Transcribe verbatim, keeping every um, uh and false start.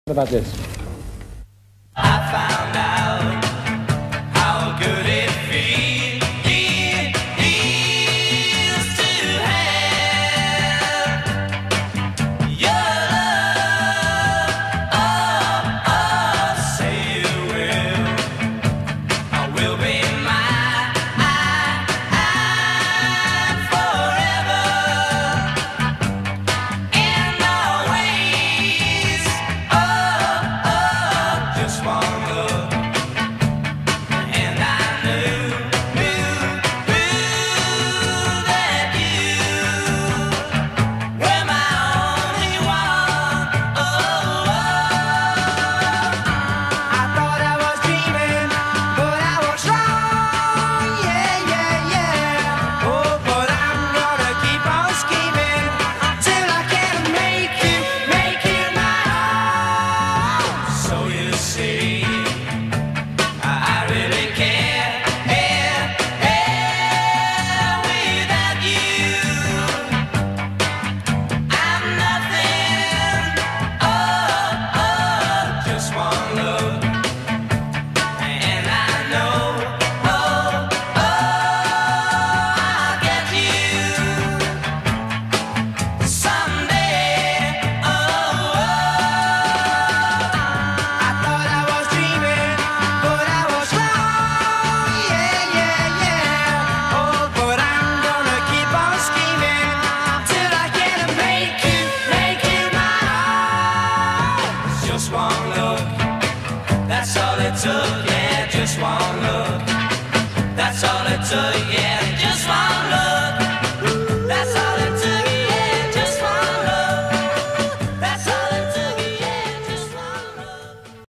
What about this? I found out how good it feels to have your love. Oh, oh, say you will. I will be mine forever and always. Oh, oh, just one look, and I knew, knew, knew that you were my only one. Oh, I thought I was dreaming, but I was wrong. Yeah, yeah, yeah. Oh, but I'm gonna keep on scheming till I can make you, make you mine. So you see, I really care, care, care without you. I'm nothing. Oh, oh, just one look, and I know. Oh, oh, I'll get you someday. Oh, oh, I thought I was dreaming, but I was wrong. Yeah, yeah, yeah. Oh, but I'm gonna keep on scheming till I can make you, make you mine. Just one look, that's all it took. Yeah, just one look, that's all it took. Yeah.